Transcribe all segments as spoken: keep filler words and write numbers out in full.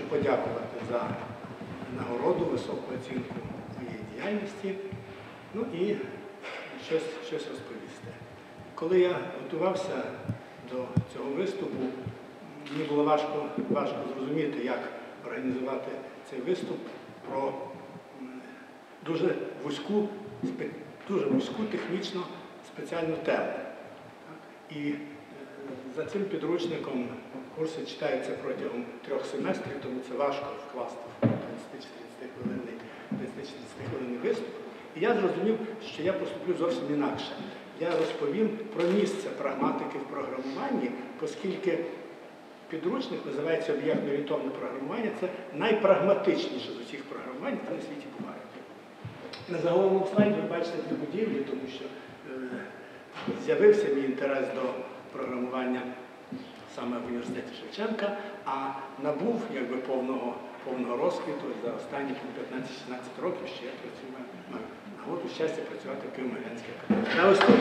подякувати за нагороду, високу оцінку моєї діяльності, ну і щось, щось розповісти. Коли я готувався до цього виступу, мені було важко, важко зрозуміти, як організувати цей виступ про дуже вузьку, дуже вузьку технічно спеціальну тему. І за цим підручником курси читаються протягом трьох семестрів, тому це важко вкласти в тридцять-чотиридцятихвилинний виступ. І я зрозумів, що я поступлю зовсім інакше. Я розповім про місце прагматики в програмуванні, оскільки підручник називається об'єктно-орієнтовне програмування. Це найпрагматичніше з усіх програмувань, які на світі бувають. На заголовному слайді ви бачите дві будівлі, тому що е, з'явився мій інтерес до програмування саме в університеті Шевченка, а набув якби повного, повного розквіту за останні п'ятнадцять-шістнадцять років, що я працюю, маю нагоду щастя працювати в Києво-Могилянській академії. А ось тут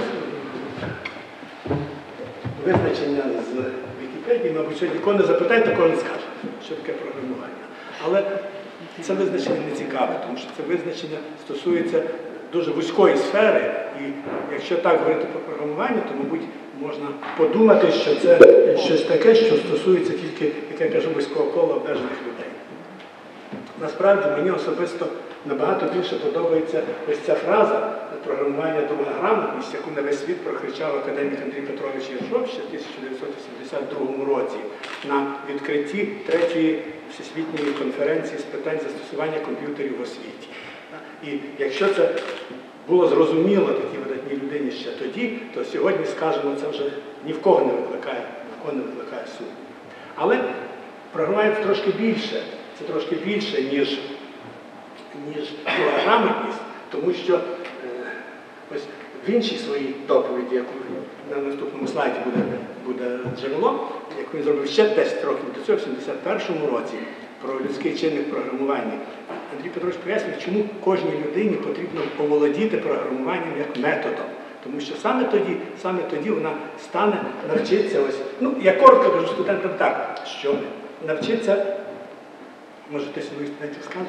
визначення з Вікіпедії, мабуть, сьогодні кого не запитає, такого не скаже, що таке програмування. Але це визначення не цікаве, тому що це визначення стосується дуже вузької сфери, і якщо так говорити про програмування, то, мабуть, можна подумати, що це щось таке, що стосується тільки, як я кажу, вузького кола обмежених людей. Насправді, мені особисто набагато більше подобається ось ця фраза програмування друга грамотність, яку на весь світ прокричав академік Андрій Петрович Єршов ще в тисяча дев'ятсот вісімдесят другому році на відкритті третьої всесвітньої конференції з питань застосування комп'ютерів в освіті. І якщо це було зрозуміло такій видатній людині ще тоді, то сьогодні, скажемо, це вже ні в кого не викликає, ні в кого не викликає сумніву. Але програмування трошки більше, це трошки більше, ніж, ніж друга грамотність, тому що е, ось в іншій своїй доповіді, яку на наступному слайді буде, буде джерело, яку він зробив ще десять років до цього, в сімдесят першому році, про людський чинник програмування, Андрій Петрович пояснює, чому кожній людині потрібно поволодіти програмуванням як методом. Тому що саме тоді, саме тоді вона стане, навчиться ось, ну, я коротко кажу студентам так, що навчиться, може хтось з моїх студентів скаже,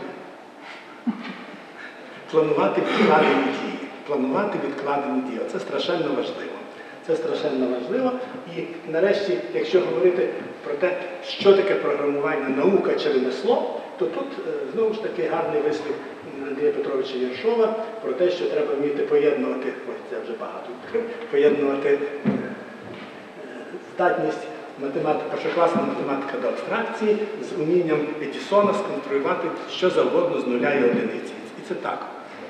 планувати відкладені дії. Планувати відкладені дії. Це страшенно важливо. Це страшенно важливо. І нарешті, якщо говорити про те, що таке програмування, наука чи ремесло, то тут знову ж таки гарний вислів Андрія Петровича Єршова про те, що треба вміти поєднувати, ось це вже багато, поєднувати здатність математика, першокласна математика до абстракції з умінням Едісона сконструювати що завгодно з нуля і одиниці. І це так.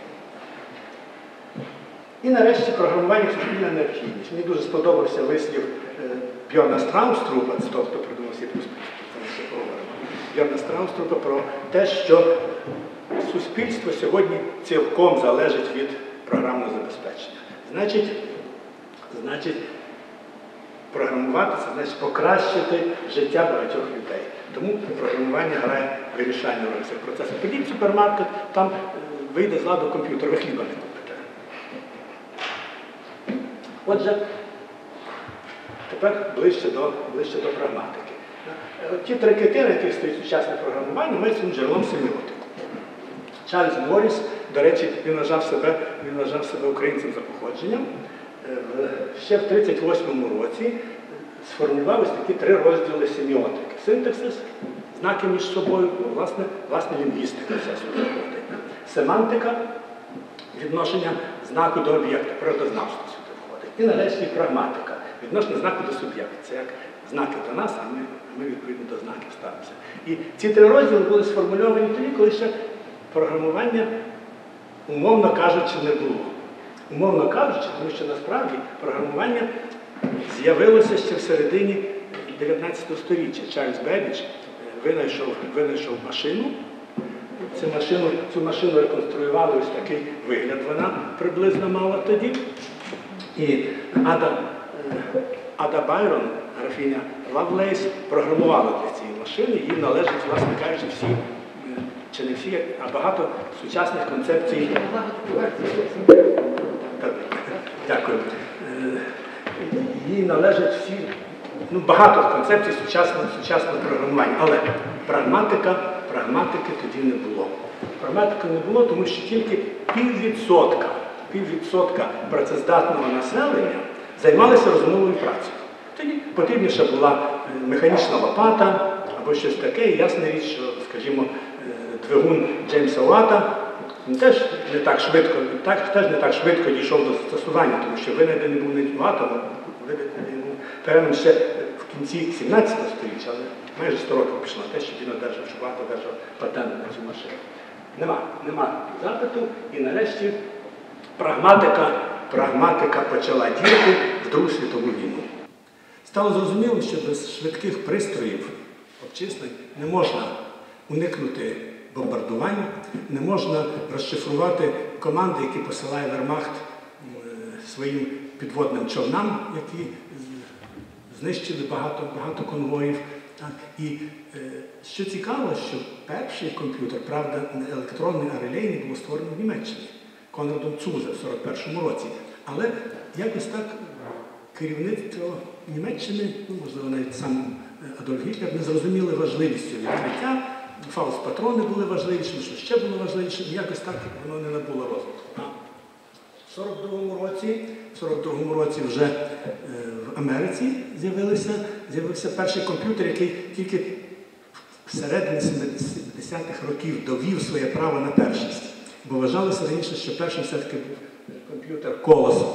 І нарешті програмування – суспільна необхідність. Мені дуже сподобався вислів Бьорна Страуструпа, це того, хто придумав сі плюс плюс, це ми ще поговоримо. Бьорна Страуструпа про те, що суспільство сьогодні цілком залежить від програмного забезпечення. Значить, значить програмувати – це значить покращити життя багатьох людей. Тому програмування грає вирішальну роль в цих процесах. Підіть в супермаркет, там вийде з ладу комп'ютер, ви хліба не купите. Отже, тепер ближче до, ближче до прагматики. Ті три кити, на яких стоїть сучасне програмування, мають своїм джерелом семіотику. Чарльз Морріс, до речі, він вважав себе, він вважав себе українцем за походженням. Ще в тридцять восьмому році сформулював ось такі три розділи семіотики. Синтаксис, знаки між собою, ну, власне, власне лінгвістика вся сюди входить. Семантика, відношення знаку до об'єкта, природознавство сюди входить. І нарешті прагматика, відношення знаку до суб'єкта. Це як знаки до нас, а ми, ми відповідно до знаків ставимося. І ці три розділи були сформульовані тоді, коли ще програмування, умовно кажучи, не було. Умовно кажучи, тому що насправді програмування з'явилося ще в середині дев'ятнадцятого століття. Чарльз Беббідж винайшов, винайшов машину. Цю машину, цю машину реконструювали ось такий вигляд, вона приблизно мала тоді. І Ада, Ада Байрон, графіня Лавлейс, програмувала для цієї машини, їй належить, власне кажучи, всі, чи не всі, а багато сучасних концепцій. Дякую. Їй належать всі ну, багато концепцій сучасного, сучасного програмування. Але прагматика, прагматики тоді не було. Прагматики не було, тому що тільки піввідсотка, піввідсотка працездатного населення займалися розумовою працею. Тоді потрібніша була механічна лопата або щось таке. І ясна річ, що, скажімо, двигун Джеймса Уатта теж не так швидко, так, теж не так швидко дійшов до застосування, тому що винайдений був не Уаттом, винайдений був Фермом ще в кінці сімнадцятого століття, але майже сто років пішло на те, що він одержав, що Уатт одержав патент на цю машину. Нема, нема запиту, і нарешті прагматика, прагматика почала діяти в Другу світову війну. Стало зрозуміло, що без швидких пристроїв обчислень не можна уникнути бомбардувань, не можна розшифрувати команди, які посилає Вермахт своїм підводним човнам, які знищили багато, багато конвоїв. І що цікаво, що перший комп'ютер, правда, не електронний, а релейний, було створено в Німеччині Конрадом Цузе в сорок першому році. Але якось так керівництво Німеччини, ну, можливо, навіть сам Адольф Гітлер, не зрозуміли важливістю відкриття. Фауст-патрони були важливіші, що ще було важливіше, і якось так воно не набуло розвитку. В сорок другому році, в сорок другому році вже е, в Америці з'явився, з'явився перший комп'ютер, який тільки всередині сімдесятих років довів своє право на першість. Бо вважалося раніше, що першим все-таки був комп'ютер Колосов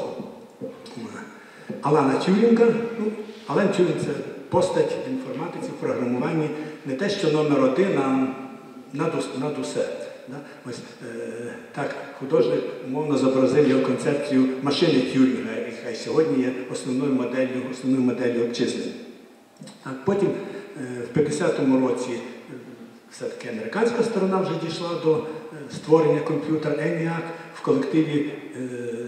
Алана Тюрінга. Ну, Алан Тюрінг – це постать в інформатиці, в програмуванні, не те, що номер один, а над, над усе. Да? Ось е, так художник умовно зобразив його концепцію машини Тюрінга, яка сьогодні є основною моделлю, основною моделлю обчислень. А потім е, в п'ятдесятому році е, все-таки американська сторона вже дійшла до е, створення комп'ютера ENIAC в колективі е,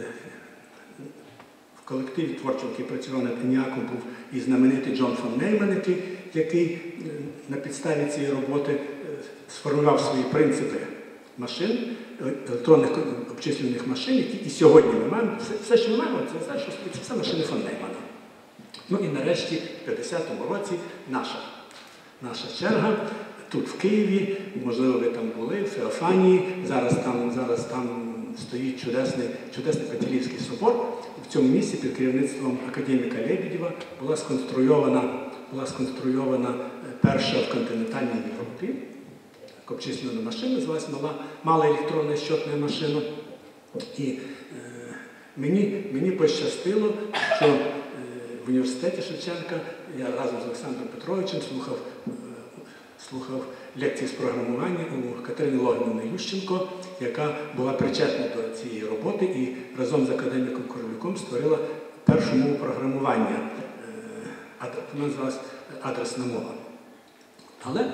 В колективі творчому, який працював над ENIAC, був і знаменитий Джон фон Нейман, який, який на підставі цієї роботи сформував свої принципи машин, електронних обчислювальних машин, які і сьогодні ми маємо. Все, все що ми маємо, це, це, це все машини фон Неймана. Ну і нарешті в п'ятдесятому році наша, наша черга. Тут в Києві, можливо, ви там були, в Феофанії, зараз там, зараз там стоїть чудесний, чудесний Петрівський собор. В цьому місці під керівництвом академіка Лебедєва була сконструйована, була сконструйована перша в континентальній Європі обчислювальна машина, називалась мала, мала електронна щотна машина. І е, мені, мені пощастило, що е, в університеті Шевченка я разом з Олександром Петровичем слухав, е, слухав лекції з програмування у Катерини Логвинівни Ющенко, яка була причетна до цієї роботи і разом з академіком Коровлюком створила першу мову програмування. Вона називалась адресна мова. Але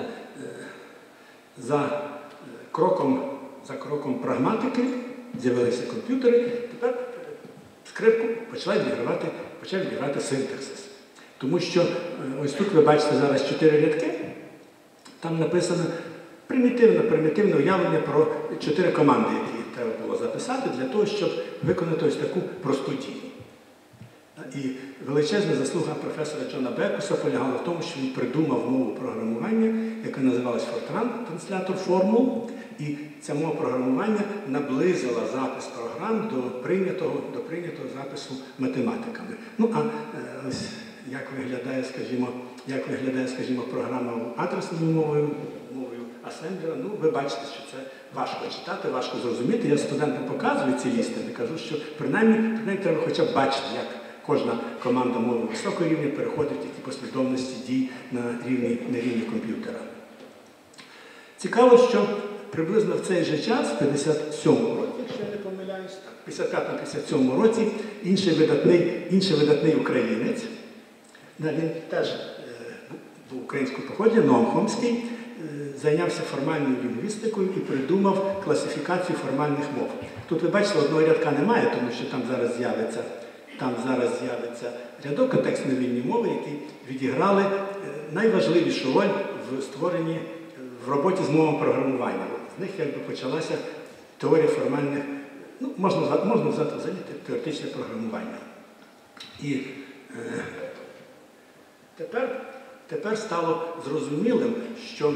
за кроком, за кроком прагматики з'явилися комп'ютери, тепер скрипку почала відігравати, почав відігравати синтаксис. Тому що ось тут ви бачите зараз чотири рядки. Там написано примітивне, примітивне уявлення про чотири команди, які треба було записати для того, щоб виконати ось таку просту дію. І величезна заслуга професора Джона Бекуса полягала в тому, що він придумав мову програмування, яка називалась Fortran, транслятор формул. І ця мова програмування наблизила запис програм до прийнятого, до прийнятого запису математиками. Ну, а ось як виглядає, скажімо, як виглядає, скажімо, програма адресною мовою, мовою асемблера, ну, ви бачите, що це важко читати, важко зрозуміти. Я студентам показую ці істини, кажу, що принаймні, принаймні треба хоча б бачити, як кожна команда мови високого рівня переходить в такі послідовності дій на рівні, на рівні комп'ютера. Цікаво, що приблизно в цей же час, в п'ятдесят сьомому році, якщо я не помиляюсь, в п'ятдесят п'ятому — п'ятдесят сьомому році, інший видатний, інший видатний українець, він теж був українського походження, Ноам Хомський, зайнявся формальною лінгвістикою і придумав класифікацію формальних мов. Тут ви бачите, одного рядка немає, тому що там зараз з'явиться Там зараз з'явиться рядок контекстно-вільні мови, які відіграли найважливішу роль в створенні, в роботі з мовами програмування. З них якби почалася теорія формальних, ну, можна, можна взяти взагалі теоретичне програмування. І е, Тепер, тепер стало зрозумілим, що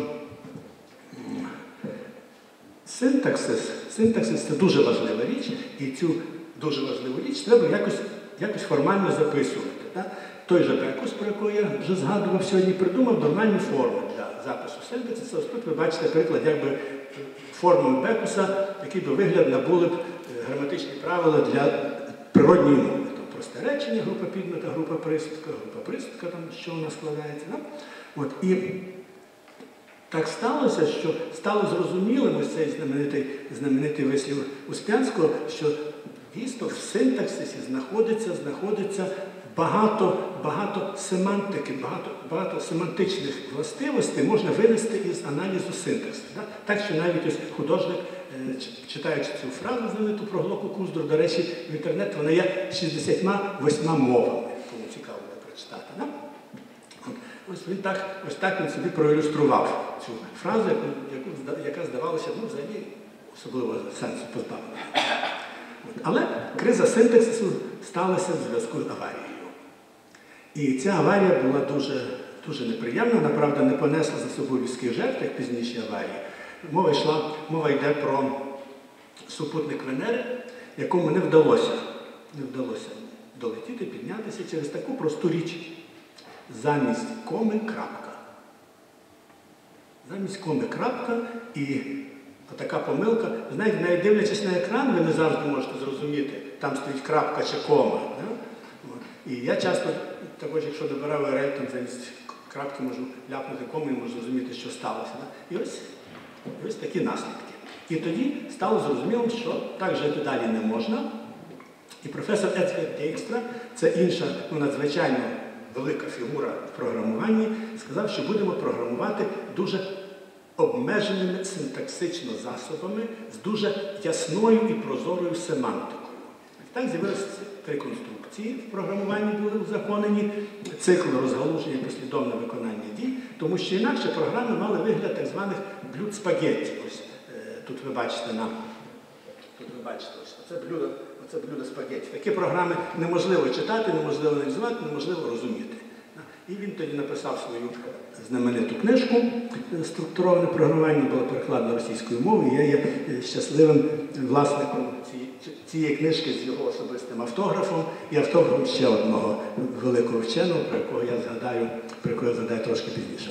синтаксис, синтаксис – це дуже важлива річ, і цю дуже важливу річ треба якось, якось формально записувати. Так? Той же Бекус, про якого я вже згадував сьогодні, придумав нормальні форми для запису синтаксису. Ось тут ви бачите приклад, якби формами Бекуса, який би вигляд набули б граматичні правила для природньої мови. Там просте речення, група підмета, група присудка, група присудка, там, що вона складається. Да? От, і так сталося, що стало зрозумілим ось цей знаменитий, знаменитий вислів Успенського, що дійсно в синтаксисі знаходиться, знаходиться багато, багато семантики, багато, багато семантичних властивостей можна винести із аналізу синтаксису. Так? Так що навіть ось художник, читаючи цю фразу знамениту про Глоку Куздру, до речі, в інтернеті вона є шістдесятьма восьма мовами, кому цікаво буде прочитати. Так? Ось він так, ось так він собі проілюстрував цю фразу, яку, яка здавалася, ну, взагалі, особливо сенсу позбавлена. Але криза синтаксису сталася в зв'язку з аварією. І ця аварія була дуже, дуже неприємна, вона, правда, не понесла за собою людських жертв, як пізніші аварії. Мова йшла, мова йде про супутник Венери, якому не вдалося, не вдалося долетіти, піднятися через таку просту річ. Замість коми крапка. Замість коми крапка, і отака помилка. Знаєте, навіть дивлячись на екран, ви не завжди можете зрозуміти, там стоїть крапка чи кома. Да? І я часто, також, якщо добираю ю ар ел, там замість крапки можу ляпнути кому і можу зрозуміти, що сталося. Да? І ось, і ось такі наслідки. І тоді стало зрозумілим, що так жити далі не можна. І професор Едгар Dijkstra, це інша, ну, надзвичайно велика фігура в програмуванні, сказав, що будемо програмувати дуже обмеженими синтаксично засобами, з дуже ясною і прозорою семантикою. Так з'явилися три конструкції в програмуванні були узаконені, цикл розгалуження і послідовне виконання дій, тому що інакше програми мали вигляд так званих блюд спагетті. Ось тут ви бачите на тут ви бачите ось це блюдо, оце блюдо спагетті. Такі програми неможливо читати, неможливо аналізувати, неможливо розуміти. І він тоді написав свою знамениту книжку «Структуроване програмування», була перекладена російською мовою, і я є щасливим власником цієї книжки з його особистим автографом і автографом ще одного великого вченого, про якого я згадаю, про якого я згадаю трошки пізніше.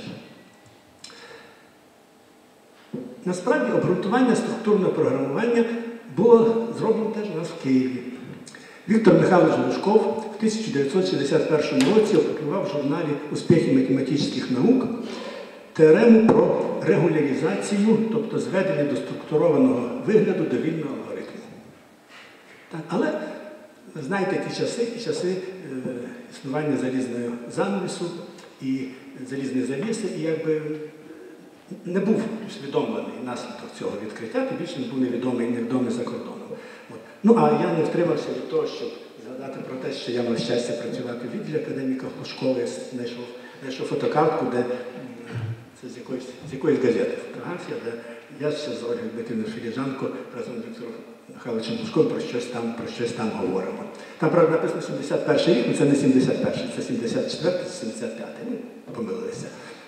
Насправді, обґрунтування структурного програмування було зроблено теж у нас в Києві. Віктор Михайлович Глушков в тисяча дев'ятсот шістдесят першому році опублікував в журналі «Успіхи математичних наук» теорему про регуляризацію, тобто зведення до структурованого вигляду довільного алгоритму. Так, але, ви знаєте, ті часи, ті часи е, існування залізного занавісу і залізної завіси, і якби не був усвідомлений наслідок цього відкриття, тим більше не був невідомий, невідомий за кордоном. От. Ну, а я не втримався від того, щоб згадати про те, що я мав щастя працювати в відділі академіка Глушкова. Я знайшов, знайшов фотокартку, де це з якоїсь, з якоїсь газети фотографія, де я ще з Ольгою Дмитрівною Філіжанко разом з Віктором Михайловичем Глушковим про щось там, про щось там говоримо. Там, правда, написано сімдесят перший рік, але це не сімдесят перший, це сімдесят четвертий, це сімдесят п'ятий. Ну, помилилися.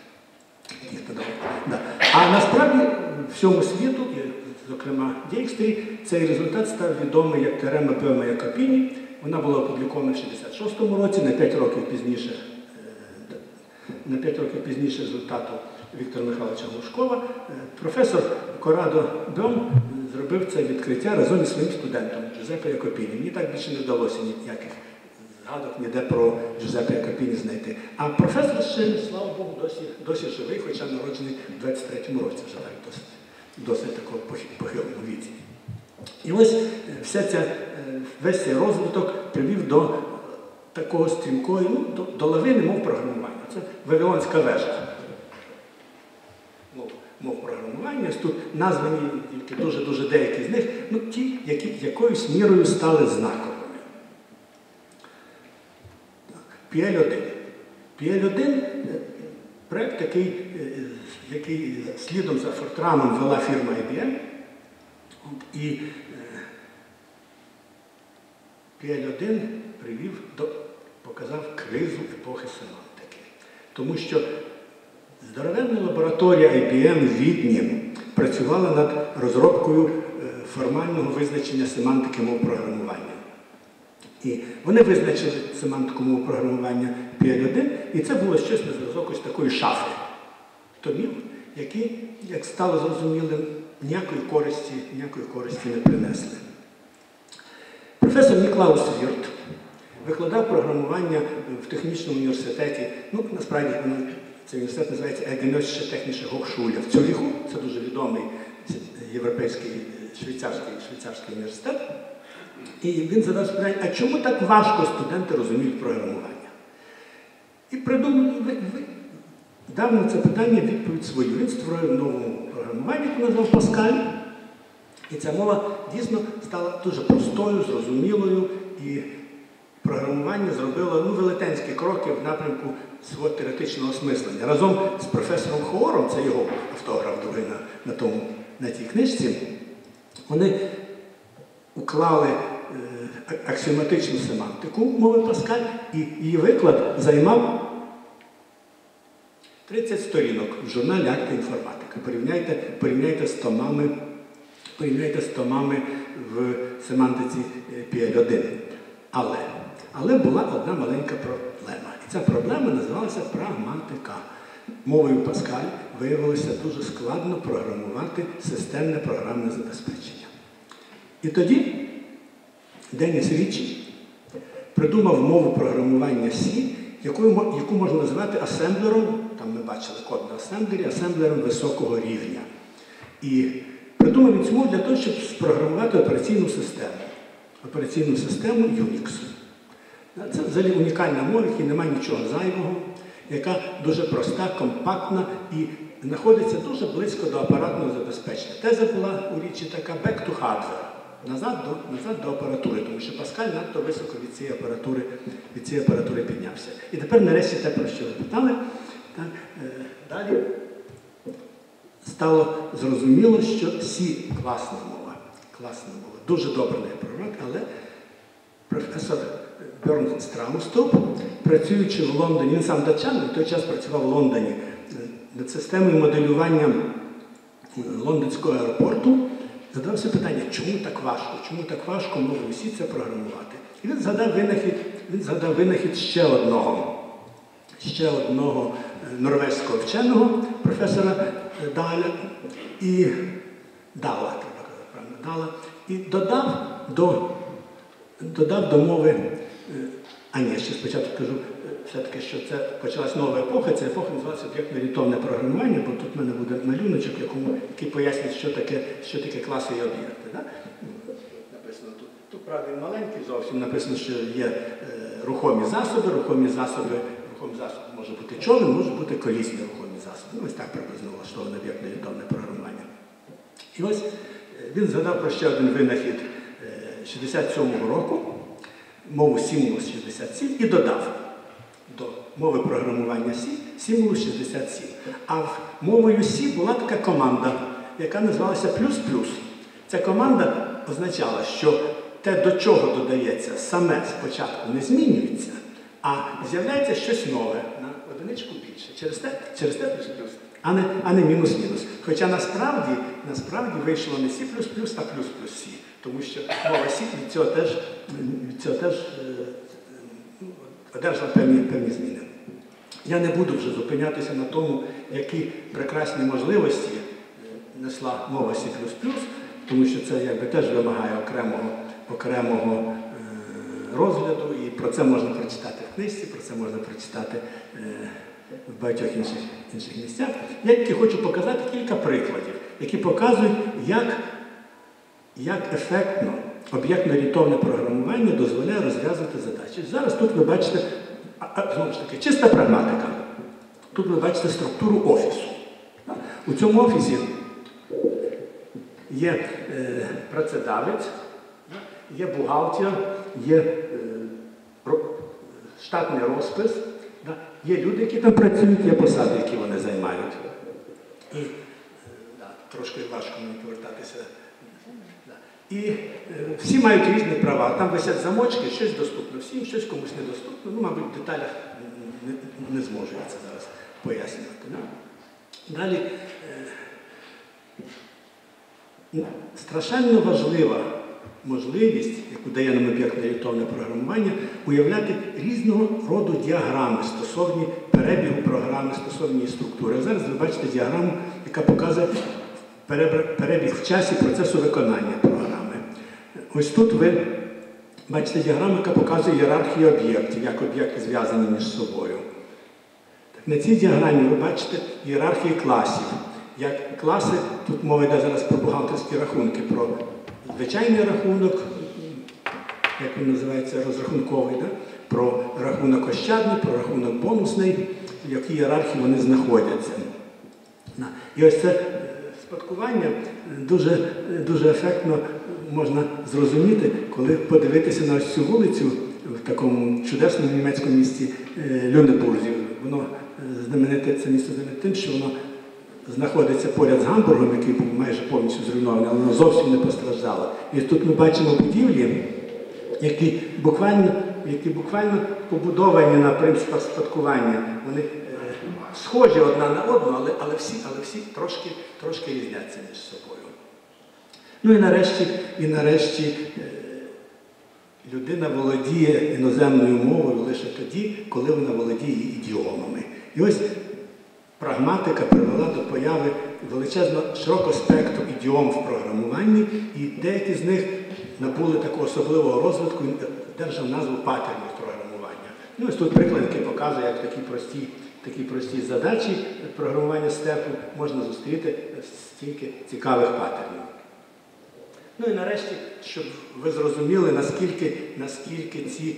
Да. А насправді всьому світу, і, зокрема Dijkstrі, цей результат став відомий як теорема Бьома Якопіні. Вона була опублікована в шістдесят шостому році, на п'ять років пізніше, на п'ять років пізніше результату Віктора Михайловича Глушкова. Професор Корадо Бьом зробив це відкриття разом із своїм студентом Джузеппе Якопіні. Мені так більше не вдалося ніяких згадок ніде про Джузеппе Якопіні знайти. А професор ще, слава Богу, досі, досі живий, хоча народжений в двадцять третьому році, вже так досить, досить такого похилому віці. І ось вся ця, весь цей розвиток привів до такого стрімкої, ну, до, до лавини мов програмування. Це Вавилонська вежа. Мов, мов програмування. Тут названі тільки дуже-дуже деякі з них, ну, ті, які якоюсь мірою стали знаковими. пі ель один. пі ель один – проєкт, який, який слідом за Фортраном вела фірма ай бі ем. І пі ель один привів до, показав кризу епохи семантики. Тому що здоровенна лабораторія ай бі ем в Відні працювала над розробкою формального визначення семантики мов програмування. І вони визначили семантику мов програмування пі ел один, і це було щось на зразок ось такої шафи томів, які, як стало зрозумілим, ніякої користі, ніякої користі не принесли. Професор Ніклаус Вірт викладав програмування в технічному університеті, ну, насправді, цей університет називається Егеносische Technische Hochschule в Цюріху, це дуже відомий європейський швейцарський, швейцарський університет. І він задав питання, а чому так важко студенти розуміють програмування? І придумав, дав на це питання відповідь свою. Він створив нову програмування, яку назвав Паскаль. І ця мова дійсно стала дуже простою, зрозумілою, і програмування зробило ну, велетенські кроки в напрямку свого теоретичного осмислення. Разом з професором Хоором, це його автограф другий на, на, тому, на тій книжці, вони уклали е, аксіоматичну семантику мови Паскаль, і її виклад займав тридцять сторінок в журналі «Акта інформатика». Порівняйте, порівняйте з томами, порівняйте з томами в семантиці пі ел один. Але, але була одна маленька проблема. І ця проблема називалася прагматика. Мовою Паскаль виявилося дуже складно програмувати системне програмне забезпечення. І тоді Деніс Річі придумав мову програмування Сі, яку, яку можна назвати асемблером, там ми бачили код на асемблері, асемблером високого рівня. І придумав він цю мову для того, щоб спрограмувати операційну систему. Операційну систему Unix. Це взагалі унікальна мова, в якій немає нічого зайвого, яка дуже проста, компактна і знаходиться дуже близько до апаратного забезпечення. Теза була у Річі така back to hardware. Назад до, назад до апаратури, тому що Паскаль надто високо від цієї апаратури, від цієї апаратури піднявся. І тепер нарешті те, про що ви питали. Так, е, далі стало зрозуміло, що Сі класна мова. Класна мова. Дуже добре не пророк, але професор Берн Страустов, працюючи в Лондоні, він сам датчанин, в той час працював в Лондоні над системою моделювання лондонського аеропорту, задався питання, чому так важко, чому так важко мовою Сі це програмувати. І він згадав винахід, він згадав винахід ще одного, ще одного норвезького вченого, професора Даля, і Дала, треба казати правильно, Дала, і додав до, додав до мови, а ні, ще спочатку кажу, все-таки, що це почалась нова епоха, ця епоха називається об'єктно-орієнтовне програмування, бо тут в мене буде малюночок, якому, який пояснить, що таке, що таке класи і об'єкти. Да? Написано тут, тут, правда, він маленький зовсім, написано, що є е, рухомі засоби, рухомі засоби, рухомі засоби може бути човен, може бути колісні рухомі засоби. Ну, ось так приблизно влаштоване об'єктно-орієнтовне програмування. І ось е, він згадав про ще один винахід е, шістдесят сьомого року, мову Сімулус шістдесят сім, і додав до мови програмування Сі Сімулус шістдесят сім. А в мовою Сі була така команда, яка називалася плюс-плюс. Ця команда означала, що те, до чого додається, саме спочатку не змінюється, а з'являється щось нове, на одиничку більше. Через те, через те плюс-плюс, а не, а не мінус-мінус. Хоча насправді, насправді вийшло не Сі плюс-плюс, а плюс-плюс Сі. Тому що мова Сі від цього теж, від цього теж одержала певні, певні зміни. Я не буду вже зупинятися на тому, які прекрасні можливості несла мова Сі плюс плюс, тому що це якби теж вимагає окремого, окремого е, розгляду, і про це можна прочитати в книжці, про це можна прочитати е, в багатьох інших, інших місцях. Я тільки хочу показати кілька прикладів, які показують, як, як ефектно об'єктно-орієнтовне програмування дозволяє розв'язувати задачі. Зараз тут ви бачите, а, знову ж таки, чиста прагматика. Тут ви бачите структуру офісу. У цьому офісі є е, працедавець, є бухгалтер, є е, штатний розпис, є люди, які там працюють, є посади, які вони займають. І е, да, трошки важко мені повертатися. І е, всі мають різні права. Там висять замочки, щось доступно всім, щось комусь недоступно. Ну, мабуть, в деталях не, не зможу я це зараз пояснювати. Далі, страшенно важлива можливість, яку дає нам об'єктно-орієнтовне програмування, уявляти різного роду діаграми стосовні перебігу програми, стосовні її структури. А зараз ви бачите діаграму, яка показує перебіг в часі процесу виконання програми. Ось тут ви бачите діаграму, яка показує ієрархію об'єктів, як об'єкти зв'язані між собою. На цій діаграмі ви бачите ієрархії класів. Як класи, тут мова йде зараз про бухгалтерські рахунки, про звичайний рахунок, як він називається, розрахунковий, да? Про рахунок ощадний, про рахунок бонусний, в якій ієрархії вони знаходяться. І ось це спадкування дуже, дуже ефектно можна зрозуміти, коли подивитися на ось цю вулицю в такому чудесному німецькому місті Люнебурзі. Воно знамените, це місто знамените тим, що воно знаходиться поряд з Гамбургом, який був майже повністю зруйнований, але воно зовсім не постраждало. І тут ми бачимо будівлі, які буквально, які буквально побудовані на принципах спадкування. Вони е, схожі одна на одну, але, але всі, але всі трошки, трошки різняться між собою. Ну і нарешті, і нарешті е, людина володіє іноземною мовою лише тоді, коли вона володіє ідіомами. І ось прагматика привела до появи величезно широкого спектру ідіом в програмуванні, і деякі з них набули такого особливого розвитку, держав назву паттернів програмування. Ну, ось тут приклад, який показує, як такі прості, такі прості задачі програмування степу можна зустріти стільки цікавих паттернів. Ну і нарешті, щоб ви зрозуміли, наскільки, наскільки ці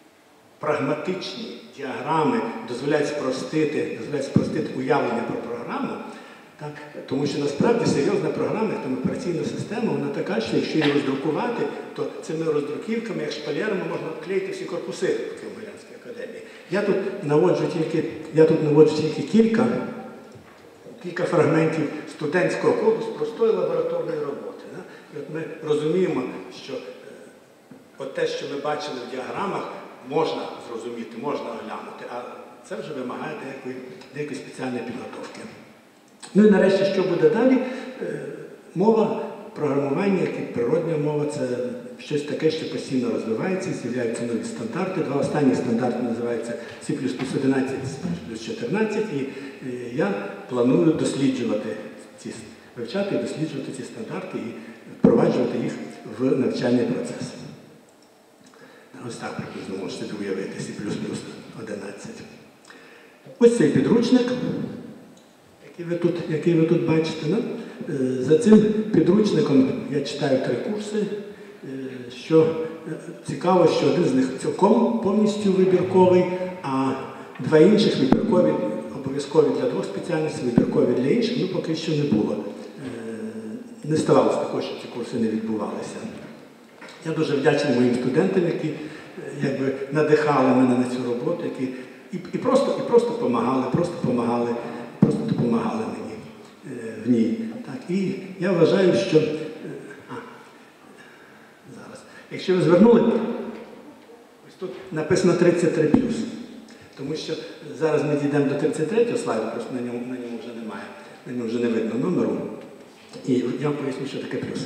прагматичні діаграми дозволяють спростити, дозволяють спростити уявлення про програму, так? Тому що насправді серйозна програма, як там операційна система, вона така, що якщо її роздрукувати, то цими роздруківками, як шпалерами, можна обклеїти всі корпуси в Києво-Могилянській академії. Я тут наводжу тільки, я тут наводжу тільки кілька, кілька фрагментів студентського коду з простої лабораторної роботи. Да? І от ми розуміємо, що е, от те, що ми бачили в діаграмах, можна зрозуміти, можна оглянути, а це вже вимагає деякої, деякої спеціальної підготовки. Ну і нарешті, що буде далі? Мова програмування, як і природня мова, це щось таке, що постійно розвивається, з'являються нові стандарти. Два останні стандарти називаються сі плюс плюс одинадцять і сі плюс плюс чотирнадцять, і я планую досліджувати ці, вивчати і досліджувати ці стандарти і впроваджувати їх в навчальний процес. Ось так приблизно можете уявити сі плюс плюс одинадцять. Ось цей підручник, який ви тут, який ви тут бачите. Да? За цим підручником я читаю три курси. Що цікаво, що один з них цілком повністю вибірковий, а два інших вибіркові, обов'язкові для двох спеціальностей, вибіркові для інших, ну поки що не було. Не ставалося такого, що ці курси не відбувалися. Я дуже вдячний моїм студентам, які якби надихали мене на цю роботу, які і, і просто, і просто допомагали, просто допомагали, просто допомагали мені е, в ній. Так, і я вважаю, що а, зараз, якщо ви звернули, ось тут написано тридцять три плюс, тому що зараз ми дійдемо до тридцять третього слайду, просто на ньому, на ньому вже немає, на ньому вже не видно номеру, і я вам поясню, що таке плюс.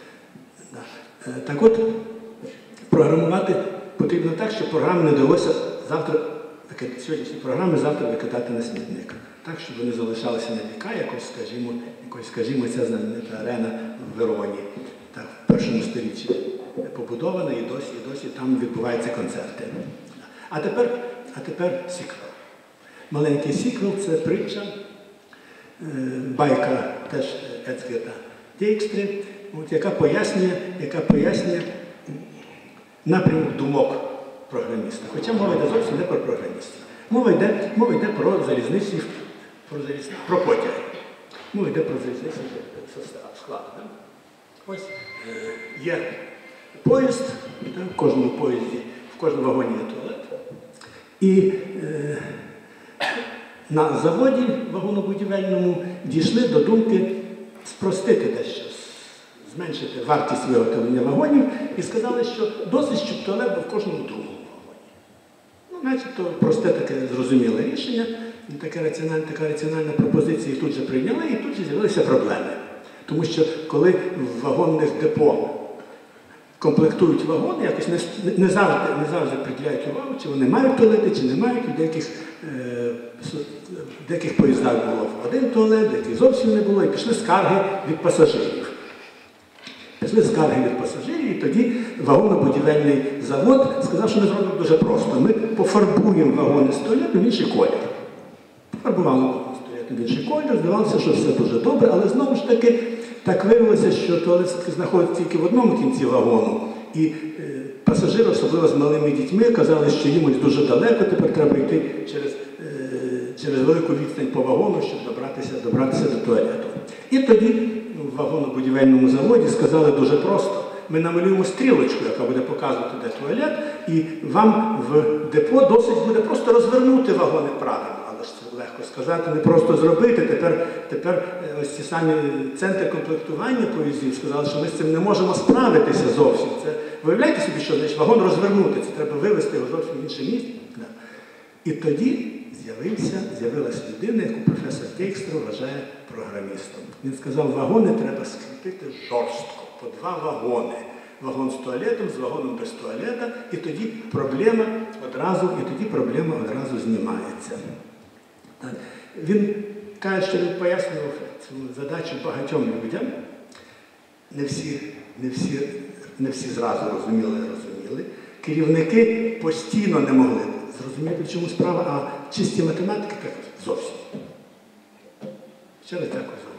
Так от, програмувати потрібно так, щоб програми не довелося завтра, сьогоднішні програми завтра викидати на смітник. Так, щоб вони залишалися на віка, якось, скажімо, якось, скажімо, ця знаменита арена в Вероні, так, в першому сторіччі побудована, і досі, і досі там відбуваються концерти. А тепер, а тепер сіквел. Маленький сіквел – це притча, байка теж Ецгерта Дійкстрі, От, яка пояснює, яка пояснює напрямок думок програміста. Хоча мова йде зовсім не про програміста. Мова йде, мова йде про залізничні, про, залізні, про потяги. Мова йде про залізничний склад. Да? Ось е, є поїзд, да? В кожному поїзді, в кожному вагоні є туалет. І е, на заводі вагонобудівельному дійшли до думки спростити дещо, зменшити вартість виготовлення вагонів і сказали, що досить, щоб туалет був в кожному другому вагоні. Ну, начебто просте таке зрозуміле рішення. така раціональна, така раціональна пропозиція їх тут же прийняли, і тут же з'явилися проблеми. Тому що коли в вагонних депо комплектують вагони, якось не, не, завжди, не завжди приділяють увагу, чи вони мають туалети, чи не мають. У деяких, е, в деяких поїздах було один туалет, деяких зовсім не було, і пішли скарги від пасажирів. Пішли скарги від пасажирів, і тоді вагонобудівельний завод сказав, що ми зробимо дуже просто. Ми пофарбуємо вагони з туалетом в інший колір. Пофарбували вагони з туалетом в інший колір, здавалося, що все дуже добре, але знову ж таки так виявилося, що туалет знаходиться тільки в одному кінці вагону. І е, пасажири, особливо з малими дітьми, казали, що їм ось дуже далеко, тепер треба йти через, е, через велику відстань по вагону, щоб добратися, добратися до туалету. І тоді в вагонобудівельному заводі сказали дуже просто: ми намалюємо стрілочку, яка буде показувати, де туалет, і вам в депо досить буде просто розвернути вагони правильно. Але ж це легко сказати, не просто зробити. Тепер, тепер ось ці самі центри комплектування поїздів сказали, що ми з цим не можемо справитися зовсім. Це, виявляєте собі, що значить вагон розвернути, це треба вивести його зовсім в інше місце. Да. І тоді з'явився, з'явилася людина, яку професор Dijkstra вважає програмістом. Він сказав, вагони треба скріпити жорстко, по два вагони. Вагон з туалетом, з вагоном без туалета, і тоді проблема одразу, і тоді проблема одразу знімається. Так. Він каже, що він пояснював цю задачу багатьом людям. Не всі, не всі, не всі зразу розуміли, розуміли. Керівники постійно не могли зрозуміти, в чому справа, а чисті математики так зовсім. Ще раз дякую.